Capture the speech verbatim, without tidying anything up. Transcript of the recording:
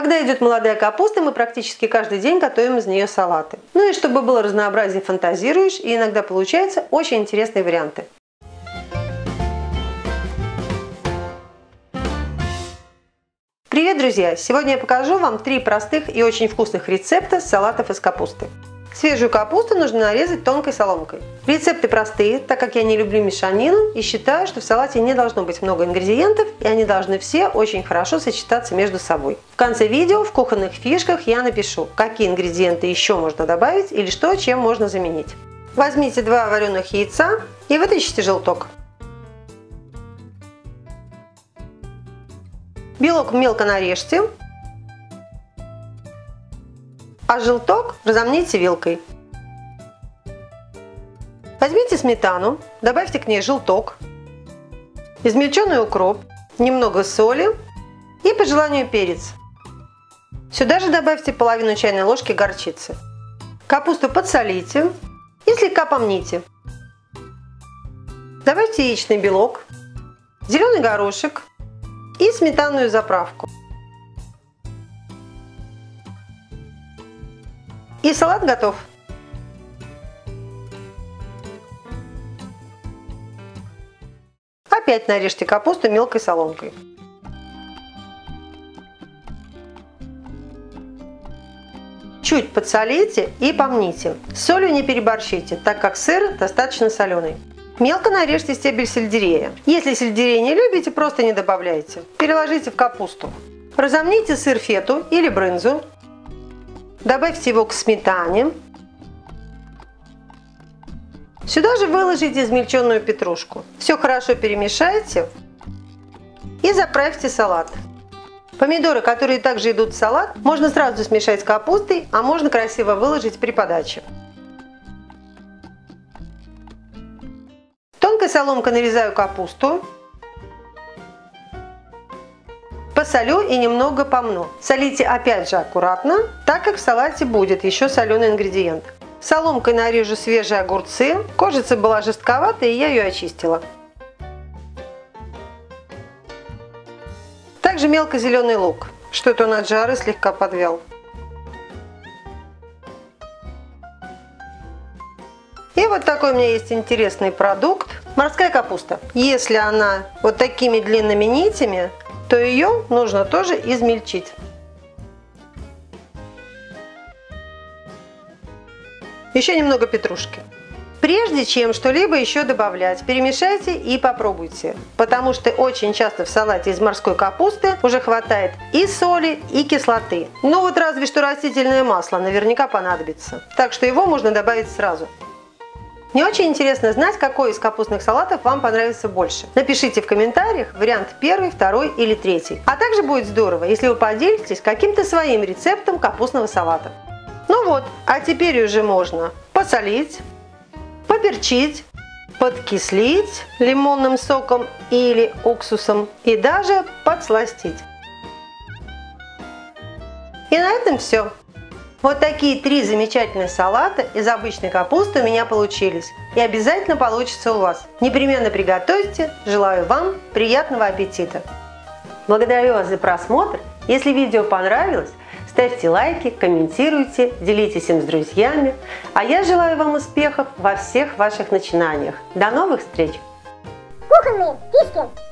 Когда идет молодая капуста, мы практически каждый день готовим из нее салаты. Ну и чтобы было разнообразие, фантазируешь, и иногда получаются очень интересные варианты. Привет, друзья! Сегодня я покажу вам три простых и очень вкусных рецепта салатов из капусты. Свежую капусту нужно нарезать тонкой соломкой. Рецепты простые, так как я не люблю мешанину и считаю, что в салате не должно быть много ингредиентов, и они должны все очень хорошо сочетаться между собой. В конце видео в кухонных фишках я напишу, какие ингредиенты еще можно добавить или что чем можно заменить. Возьмите два вареных яйца и вытащите желток. Белок мелко нарежьте, а желток разомните вилкой. Возьмите сметану, добавьте к ней желток, измельченный укроп, немного соли и по желанию перец. Сюда же добавьте половину чайной ложки горчицы. Капусту подсолите и слегка помните. Добавьте яичный белок, зеленый горошек и сметанную заправку. И салат готов. Опять нарежьте капусту мелкой соломкой. Чуть подсолите и помните. С солью не переборщите, так как сыр достаточно соленый. Мелко нарежьте стебель сельдерея. Если сельдерей не любите, просто не добавляйте. Переложите в капусту. Разомните сыр фету или брынзу. Добавьте его к сметане. Сюда же выложите измельченную петрушку. Все хорошо перемешайте и заправьте салат. Помидоры, которые также идут в салат, можно сразу смешать с капустой, а можно красиво выложить при подаче. Тонкой соломкой нарезаю капусту. Посолю и немного помну. Солите опять же аккуратно, так как в салате будет еще соленый ингредиент. Соломкой нарежу свежие огурцы. Кожица была жестковатая, и я ее очистила. Также мелко зеленый лук. Что-то он от жары слегка подвял. И вот такой у меня есть интересный продукт. Морская капуста. Если она вот такими длинными нитями, то ее нужно тоже измельчить. Еще немного петрушки. Прежде чем что-либо еще добавлять, перемешайте и попробуйте, потому что очень часто в салате из морской капусты уже хватает и соли, и кислоты. Ну вот разве что растительное масло наверняка понадобится, так что его можно добавить сразу. Мне очень интересно знать, какой из капустных салатов вам понравится больше. Напишите в комментариях вариант первый, второй или третий. А также будет здорово, если вы поделитесь каким-то своим рецептом капустного салата. Ну вот, а теперь уже можно посолить, поперчить, подкислить лимонным соком или уксусом и даже подсластить. И на этом все. Вот такие три замечательные салата из обычной капусты у меня получились. И обязательно получится у вас. Непременно приготовьте. Желаю вам приятного аппетита. Благодарю вас за просмотр. Если видео понравилось, ставьте лайки, комментируйте, делитесь им с друзьями. А я желаю вам успехов во всех ваших начинаниях. До новых встреч! Кухонные фишки.